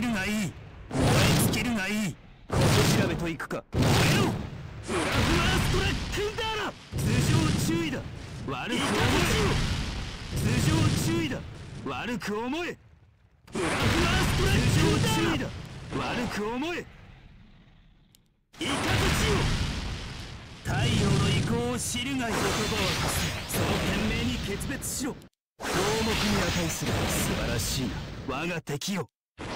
るがいい。燃え尽きるがいい。ここ調べといくか。燃えろ。フラフラストラックだら。通常注意だ。悪く思え。通常注意だ。悪く思え。フラフラストラックだら。通常注意だ。悪く思え。イカズチよ。太陽の意向を知るがいい。言葉は貸せ。その天命に決別しろ。項目に値する素晴らしいな我が敵よ。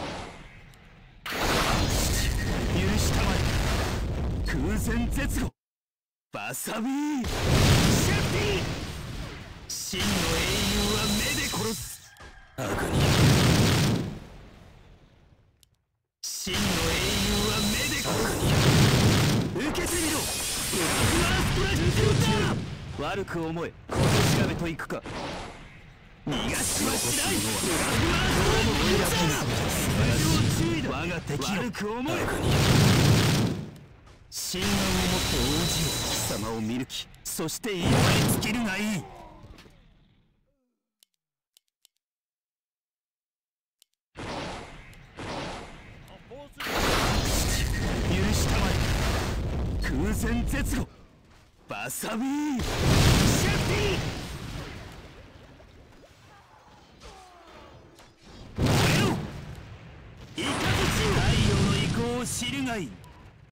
許したまえ。空前絶後バサビーシャッピー。真の英雄は目で殺す。アグニ真の英雄は目で殺す。受けてみろ。ブラフラストラックだ。悪く思え。こと調べといくか。逃がしはしない。我が敵よ。悪く思え。真眼をもって王子を貴様を見抜き、そして燃え尽きるがいい。許したまえ。空前絶後バサビーシャッピー。太陽の意向を知るがいい。